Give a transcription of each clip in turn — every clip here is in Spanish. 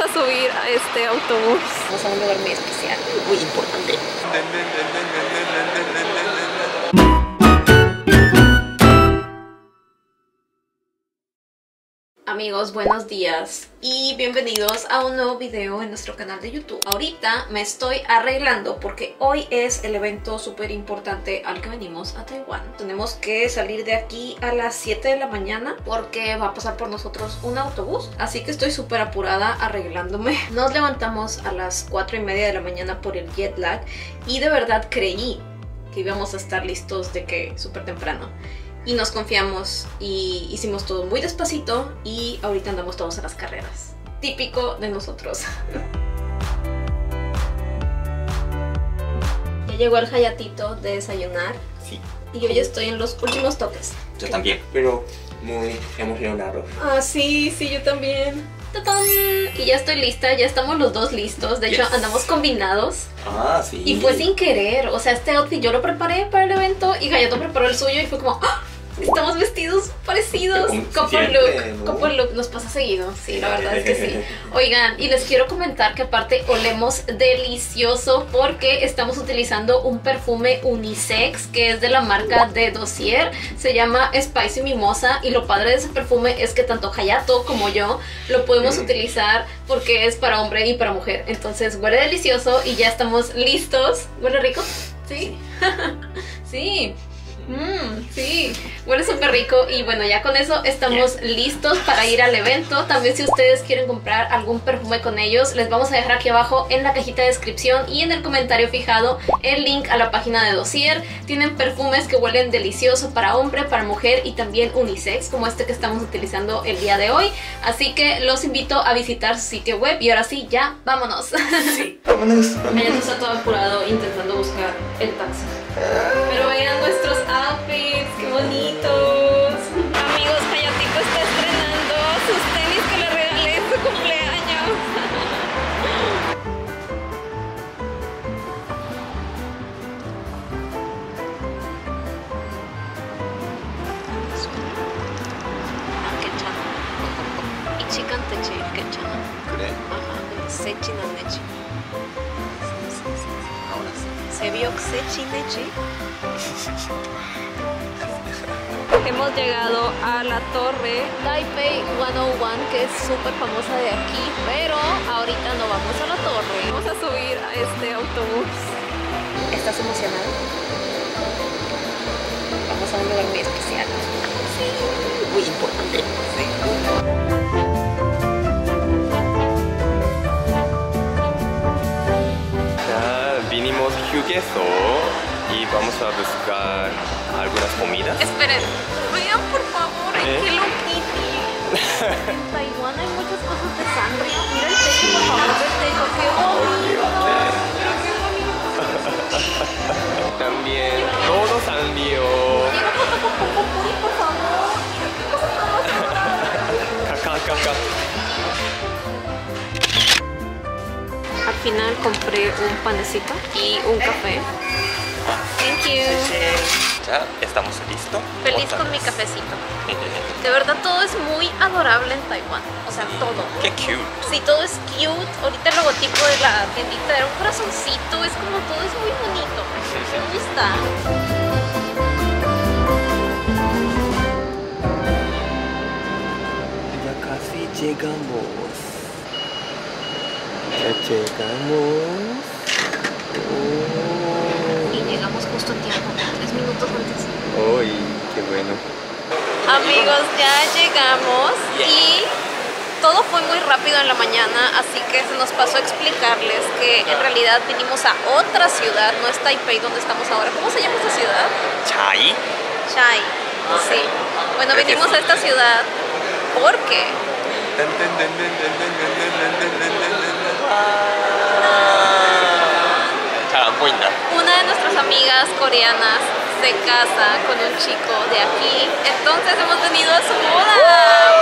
a subir a este autobús. Vamos a un lugar muy especial, muy importante. Amigos, buenos días y bienvenidos a un nuevo video en nuestro canal de YouTube. Ahorita me estoy arreglando porque hoy es el evento súper importante al que venimos a Taiwán. Tenemos que salir de aquí a las 7 de la mañana porque va a pasar por nosotros un autobús. Así que estoy súper apurada arreglándome. Nos levantamos a las 4:30 de la mañana por el jet lag y de verdad creí que íbamos a estar listos de que súper temprano. Y nos confiamos y hicimos todo muy despacito y ahorita andamos todos a las carreras. Típico de nosotros. Ya llegó el Hayatito de desayunar. Sí. Y yo ya estoy en los últimos toques. Yo también, pero muy emocionado. Ah, sí, yo también. ¡Tatán! Y ya estoy lista, ya estamos los dos listos. De hecho, andamos combinados. Ah, sí. Y fue sin querer. O sea, este outfit yo lo preparé para el evento y Hayato preparó el suyo y fue como... ¡ah! Estamos vestidos parecidos. Couple look nos pasa seguido. Sí, la verdad es que sí. Oigan, y les quiero comentar que aparte olemos delicioso porque estamos utilizando un perfume unisex que es de la marca de Dossier. Se llama Spicy Mimosa y lo padre de ese perfume es que tanto Hayato como yo lo podemos utilizar porque es para hombre y para mujer. Entonces huele delicioso y ya estamos listos. ¿Huele rico? Sí. Sí. Sí, huele súper rico y bueno, ya con eso estamos listos para ir al evento. También si ustedes quieren comprar algún perfume con ellos, les vamos a dejar aquí abajo en la cajita de descripción y en el comentario fijado el link a la página de Dossier. Tienen perfumes que huelen delicioso para hombre, para mujer y también unisex como este que estamos utilizando el día de hoy. Así que los invito a visitar su sitio web y ahora sí, ya, vámonos. Sí, vámonos. Ella está todo apurado intentando buscar el taxi. Pero vean nuestros outfits, qué bonitos. Amigos, Hayatito está estrenando sus tenis que le regalé en su cumpleaños. 괜찮아. 이 시간대지 괜찮아. 그래? 세진 않네지. Ahora sí. 새벽 세진네지. Hemos llegado a la torre Taipei 101, que es súper famosa de aquí, pero ahorita no vamos a la torre. Vamos a subir a este autobús. ¿Estás emocionado? Vamos a un lugar muy especial. Sí, muy importante. Ya vinimos 휴게소 y vamos a buscar algunas comidas. Esperen, vean por favor, Hello Kitty. En Taiwán hay muchas cosas de sangre. Mira el techo, por favor, del techo. ¡Qué bonito! Pero qué bonito. También todo sandio. Quiero foto con Popopuri, por favor. Mira qué cosa tan Caca. Al final compré un panecito y un café. Thank you. Ya estamos listos. Feliz con mi cafecito. De verdad todo es muy adorable en Taiwán. O sea, todo. Qué cute. Sí, todo es cute. Ahorita el logotipo de la tiendita era un corazoncito. Es como todo es muy bonito. Me gusta. Ya casi llegamos. Ya llegamos. Y llegamos justo a tiempo, 3 minutos antes. Uy, qué bueno. Amigos, ya llegamos y todo fue muy rápido en la mañana, así que se nos pasó a explicarles que en realidad vinimos a otra ciudad, no es Taipei donde estamos ahora. ¿Cómo se llama esta ciudad? Chai. Chai, sí. Bueno, vinimos a esta ciudad porque una de nuestras amigas coreanas se casa con un chico de aquí, entonces hemos venido a su boda.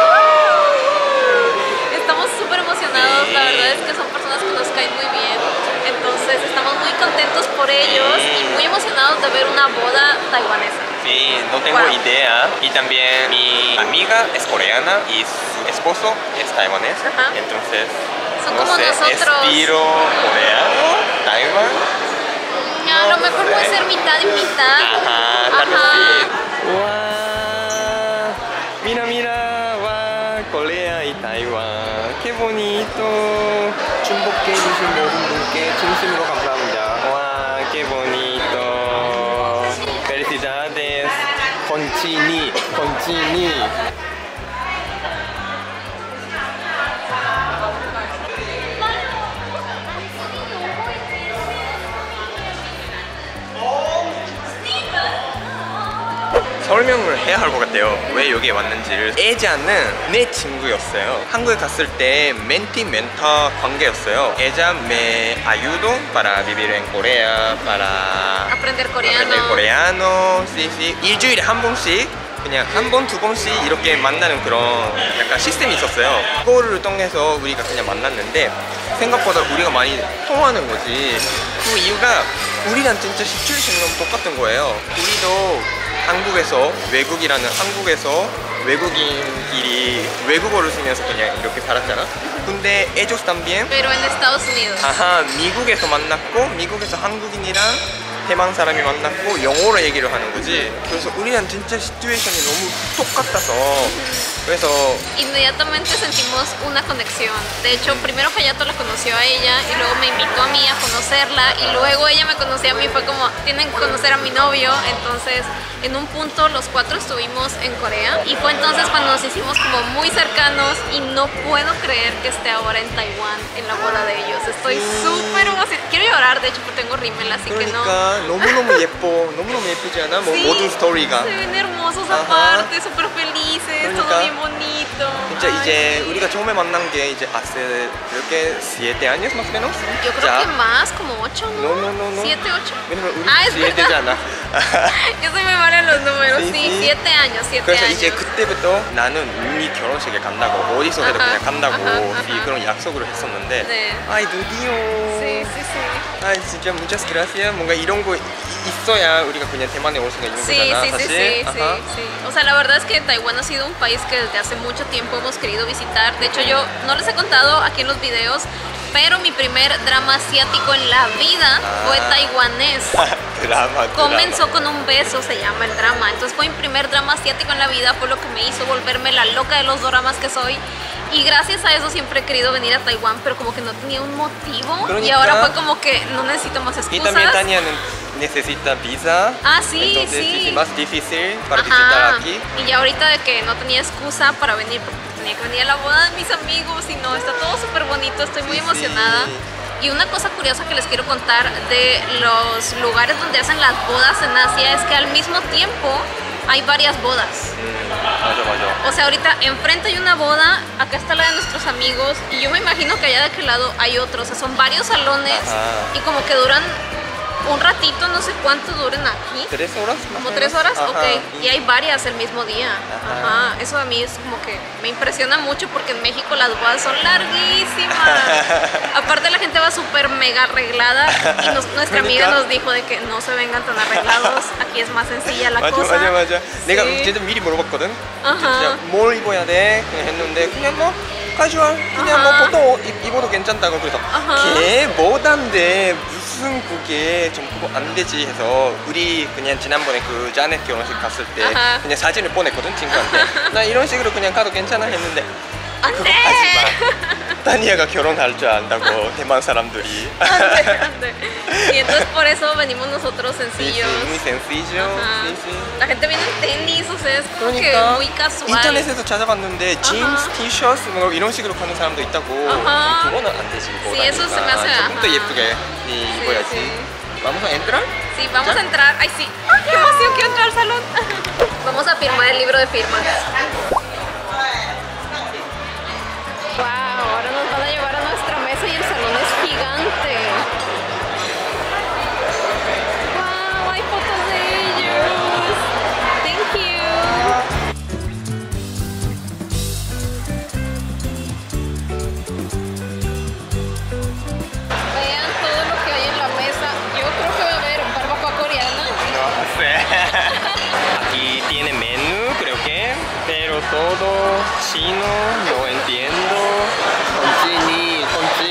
Estamos súper emocionados, la verdad es que son personas que nos caen muy bien, entonces estamos muy contentos por ellos y muy emocionados de ver una boda taiwanesa. Sí, no tengo idea. Y también mi amiga es coreana y su esposo es taiwanés. Ajá. Entonces... Son son no como sé, nosotros. estilo coreano, Taiwán. A lo mejor puede ser mitad y mitad. Ajá, tal vez sí. ¡Wow! Mira, mira, ¡wow! Corea y Taiwán. ¡Qué bonito! 충복해 주신 모든 분께 진심으로 감사합니다. ¡Wow! ¡Qué bonito! ¡Felicidades! 건치니, 건치니. 설명을 해야 할 것 같아요. 왜 여기에 왔는지를. 애자는 내 친구였어요. 한국에 갔을 때 멘티-멘터 관계였어요. Ella me ayudó para vivir en Corea, para Aprender coreano. aprender coreano. Sí, sí. 일주일에 한 번씩 그냥 한 번, 두 번씩 이렇게 만나는 그런 약간 시스템이 있었어요. 그거를 통해서 우리가 그냥 만났는데 생각보다 우리가 많이 통하는 거지. 그 이유가 우리랑 진짜 시츄에이션이 너무 똑같은 거예요. 우리도 한국에서 외국이라는 한국에서 외국인끼리 외국어를 쓰면서 그냥 이렇게 살았잖아. 근데 ellos también Pero en Estados Unidos. 아하, 미국에서 만났고 미국에서 한국인이랑 대만 사람이 만났고 영어로 얘기를 하는 거지. 그래서 우리랑 진짜 시츄에이션이 너무 똑같아서 그래서 Inmediatamente sentimos una conexión. De hecho, primero Hayato la conoció a ella y luego me invitó a mí a conocerla y luego ella me conoció a mí. Fue como, tienen que conocer a mi novio. Entonces, en un punto los cuatro estuvimos en Corea y fue entonces cuando nos hicimos como muy cercanos y no puedo creer que esté ahora en Taiwán en la boda de ellos. Estoy súper emocionada. Quiero llorar, de hecho, porque tengo rímel, así que no. 그러니까 너무너무 예뻐. 너무너무 예쁘지 않아? 뭐 Sí, 모든 스토리가. se ven hermosos Ajá. aparte, súper felices, todo 그러니까. bien bonito. 진짜 Ay, 이제 sí. 우리가 처음에 만난 게 이제 hace creo que 7 años más o menos. Yo creo que más, como 8, ¿no? No, no, no, no. 7, 8. 왜냐면 우리 Ah, es 7대잖아. Yo soy muy mala en los números, Sí, sí, sí. 7 años, 7 그래서 años. 이제 그때부터 나는 이미 결혼식에 간다고 어디서라도 아하, 그냥 간다고 아하, 이 아하. 그런 약속을 했었는데 네. 아이 드디어 Sí, sí, sí. 아 진짜 muchas gracias 뭔가 이런 거 있어야 우리가 그냥 대만에 올 수가 있는 Sí, 거잖아 sí, sí, 사실. sí, 아하. sí, sí. O sea, la verdad es que Taiwán ha sido un país que desde hace mucho tiempo hemos querido visitar. De hecho, yo no les he contado aquí en los videos, pero mi primer drama asiático en la vida fue taiwanés. 드라마 Comenzó con un beso, se llama el drama. Entonces fue mi primer drama asiático en la vida, fue lo que me hizo volverme la loca de los doramas que soy. Y gracias a eso siempre he querido venir a Taiwán, pero como que no tenía un motivo. Y 그러니까. ahora fue como que no necesito más Y excusas. también Tania는 necesita visa. Ah, sí, entonces sí. es más difícil para visitar Ajá. aquí. Y ya ahorita de que no tenía excusa para venir, porque tenía que venir a la boda de mis amigos y no, está todo súper bonito, estoy muy Sí, emocionada. sí. Y una cosa curiosa que les quiero contar de los lugares donde hacen las bodas en Asia es que al mismo tiempo hay varias bodas. 맞아 맞아. O sea, ahorita enfrente hay una boda, acá está la de nuestros amigos y yo me imagino que allá de aquel lado hay otros. O sea, son varios salones Ajá. y como que duran un ratito, no sé cuánto duren aquí. 3 horas? más ¿Como o 3 menos? horas? Ajá. Ok. Y hay varias el mismo día. Ajá. Ajá. Eso a mí es como que me impresiona mucho porque en México las bodas son larguísimas. Aparte la gente va súper mega arreglada y nuestra amiga 그러니까. nos dijo de que no se vengan tan arreglados. Aquí es más sencilla la 맞아 cosa. 맞아 맞아. 내가 Sí. 진짜 미리 물어봤거든. 아하. 진짜 뭘 입어야 돼? 그냥 했는데 그냥 뭐 카주얼 그냥 뭐 아하. 보통 옷 입어도 괜찮다고 그래서 아하. 걔 뭐단데 무슨 그게 좀 그거 안 되지 해서 우리 그냥 지난번에 그 자넷 결혼식 갔을 때 아하. 그냥 사진을 보냈거든 친구한테. 나 이런 식으로 그냥 가도 괜찮아 했는데 안 그거 돼! 하지 마. 다니아가 결혼할 줄 안다고 대만 사람들이. Ande, ande. Y entonces por eso venimos nosotros Sí, sí, sencillos. muy sencillo. Ajá. Sí, sí. La gente viene en tenis, o sea, es como que 그러니까 muy casual. 인터넷에서 찾아봤는데 진스, 티셔츠 뭐 이런 식으로 가는 사람도 있다고. 아하. 그거는 안 되지. 뭐 Sí, eso se me hace, 조금 더 ajá. 예쁘게 입어야지. sí. Vamos a entrar? Sí, vamos ¿Ya? a entrar. Ay, sí. ¡Ay, qué emoción! Quiero entrar al salón. Vamos a firmar el libro de firmas. Wow, ahora nos van a llevar a nuestra mesa y el salón es gigante. Wow, hay fotos de ellos. Thank you. Vean todo lo que hay en la mesa. Yo creo que va a haber barbacoa coreana. No sé. Aquí tiene menú, creo que, pero todo chino, no entiendo. 건진이, 건진.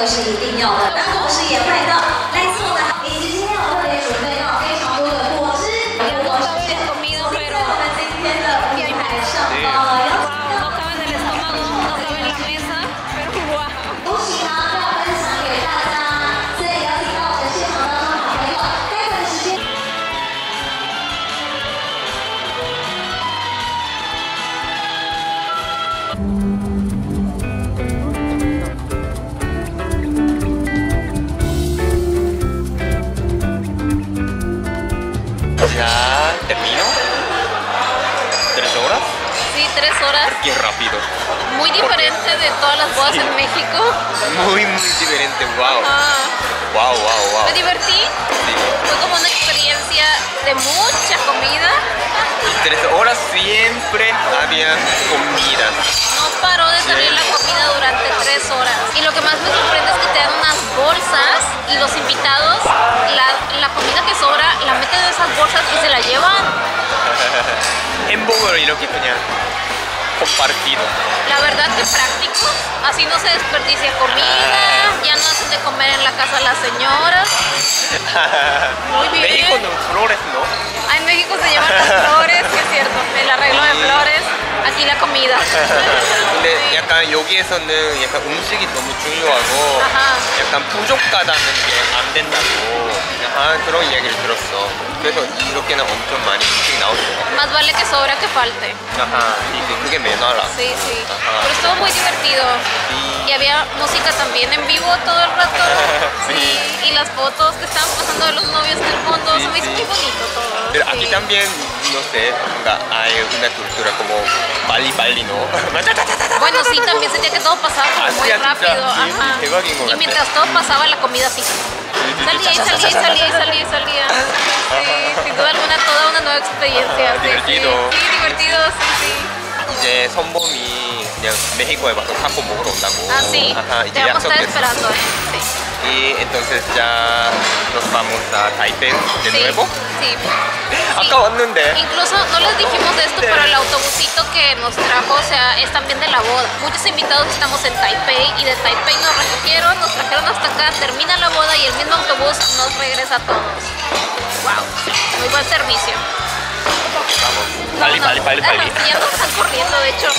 是一定要的。那同时也会到来自我们以及今天我特别准备到非常多的果汁，如果是现在我们今天的舞台上 No cabe en el estómago, no cabe en la mesa, pero guau. 恭喜他要分享给大家，所以邀请到我们现场当中的好朋友，待会的时间。 Ya termino. 3 horas. Sí, 3 horas. Qué rápido. Muy diferente de todas las bodas en México. Muy diferente. Wow. Ah, Wow, wow, wow. me divertí. Sí. Fue como una experiencia de mucha comida. 3 horas siempre había comidas. No paró de salir la comida durante 3 horas. Y lo que más me sorprende es que te dan unas bolsas y los invitados, la comida que sobra, la meten en esas bolsas y se la llevan. 햄버거를 이렇게 그냥 compartido. La verdad que práctico, así no se desperdicia comida, ya no hacen de comer en la casa las señoras. Muy bien. México no flores, ¿no? Ah, en México se llevan las flores, que es cierto, el arreglo de flores, aquí la comida. 근데 약간 여기에서는 약간 음식이 너무 중요하고 아하. 약간 부족하다는 게 안 된다고 약간 그런 이야기를 들었어. 그래서 이렇게는 엄청 많이 음식이 나올 것 같아. Más vale que sobra que falte. Ajá, y 그게 매너라. Sí, sí. Ajá. Pero estuvo muy divertido. Sí. Y había música también en vivo todo el rato. Sí. Y las fotos que estaban pasando de los novios en el fondo. Sí, Se me hizo sí. muy bonito todo. Pero Sí. aquí también, no sé, hay una cultura como 빨리, ¿no? Bueno, sí, también sentía que todo pasaba como Así, muy así, rápido. sí, sí, Ajá. 대박인 것 Y 같아. mientras todo pasaba, la comida así. Salía y salía y salía y salía y salía. Sí, sin duda alguna, toda una nueva experiencia. Sí, divertido. Sí, sí, divertido, sí, 이제 선범이 그냥 메xico에 와서 타코 먹으러 온다고. sí. Ah, sí. Ajá, Te 이제 vamos a estar 약속됐어. esperando, ¿eh? Sí. Y entonces ya nos vamos a Taipei de Sí, nuevo. sí. 아까 왔는데. Incluso no les dijimos esto, pero el autobusito que nos trajo, o sea, es también de la boda. Muchos invitados estamos en Taipei y de Taipei nos recogieron, nos trajeron hasta acá, termina la boda y el mismo autobús nos regresa a todos. Wow, muy buen servicio. Vamos. 빨리. Ya nos están corriendo, de hecho.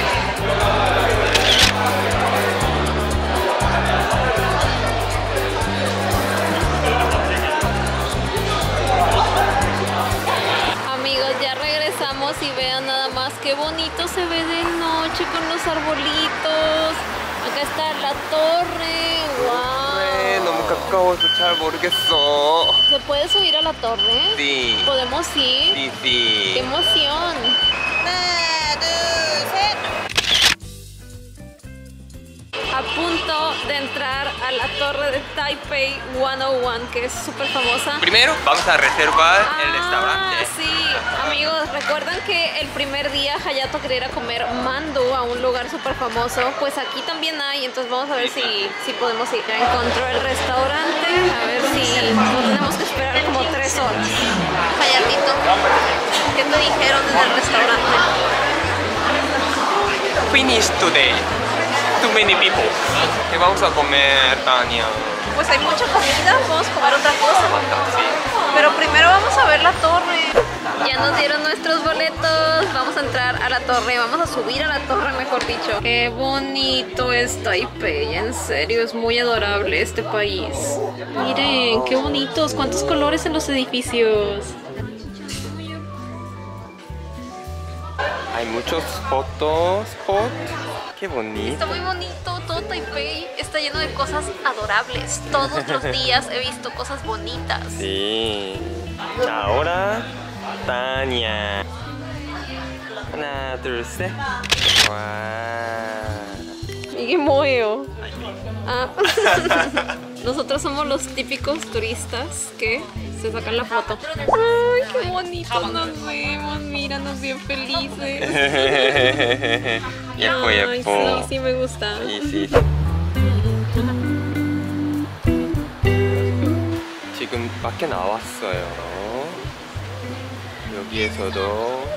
Amigos, ya regresamos y vean nada más qué bonito se ve de noche con los arbolitos. Acá está la torre. ¡Wow! 너무 가까워서 잘 모르겠어. ¿Se puede subir a la torre? Sí. ¿Podemos ir? Sí, ¡Qué sí. emoción! A punto de entrar a la torre de Taipei 101, que es súper famosa. Primero vamos a reservar el restaurante. Sí, amigos, recuerdan que el primer día Hayato quería ir a comer mandu a un lugar súper famoso. Pues aquí también hay, entonces vamos a ver si podemos ir. Ya encontró el restaurante, a ver si no tenemos que esperar como 3 horas. Hayatito, ¿qué te dijeron en el restaurante? Finish today. Too many people. ¿Qué vamos a comer, Tania? Pues hay mucha comida, vamos a comer otra cosa. Pero primero vamos a ver la torre. Ya nos dieron nuestros boletos, vamos a entrar a la torre, vamos a subir a la torre, mejor dicho. Qué bonito es Taipei, en serio, es muy adorable este país. Miren, qué bonitos, cuántos colores en los edificios. Hay muchos fotos. Qué bonito. Está muy bonito, todo Taipei está lleno de cosas adorables. Todos los días he visto cosas bonitas. Sí. Ahora, Tania. 하나, 둘, 셋. 와. 이게 뭐예요? Ah. Nosotros somos los típicos turistas que se sacan la foto. Ay, qué bonito nos vemos, míranos bien felices. 예뻐, Ay, 예뻐. sí, me gusta. Sí. 지금 밖에 나왔어요. 여기에서도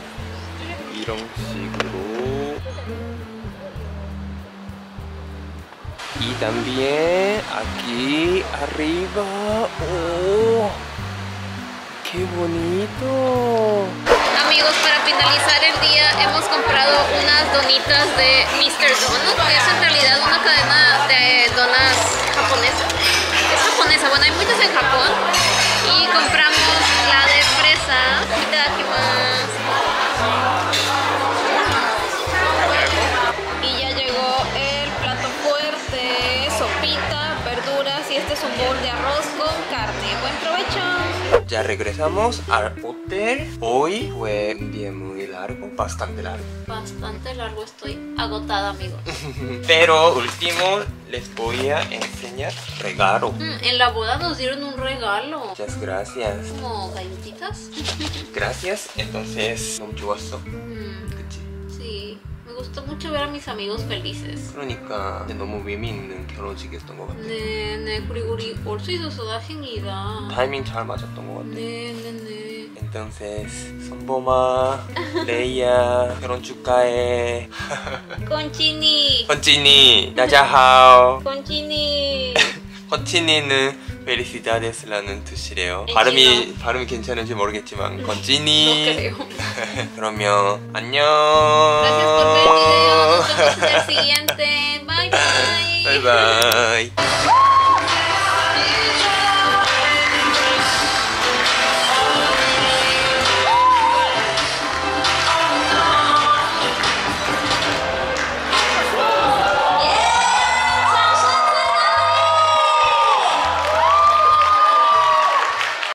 이런 식으로 Y también aquí arriba. ¡Oh! ¡Qué bonito! Amigos, para finalizar el día hemos comprado unas donitas de Mr. Donut, que es en realidad una cadena de donas japonesa. Es japonesa, bueno, hay muchas en Japón. Y compramos la de fresa. Itadakimasu. Y ya llegó el plato fuerte, sopita, verduras y este es un bowl de arroz con carne. Buen provecho. Ya regresamos al hotel. Hoy fue un día muy largo, bastante largo. Bastante largo, estoy agotada, amigos. Pero último les voy a enseñar regalo. En la boda nos dieron un regalo. Muchas gracias. Como galletitas. Gracias. entonces 너무 좋았어. 그치? Sí, me gustó mucho ver a mis amigos felices. 그러니까 너무 의미 있는 결혼식이었던 것 같아. 네, 그리고 우리 올 수 있어서 다행이다. 타이밍 잘 맞았던 것 같아. 네. Entonces, 선범아, 레이야, 결혼 축하해. 건치니. 건진이, 나자하오. 건치니. 건진이는 felicidades라는 뜻이래요. 엔지너. 발음이 괜찮은지 모르겠지만 No 건진이. creo. 그러면 안녕. Gracias por ver el video. Nos vemos en el siguiente. Bye bye. Bye bye.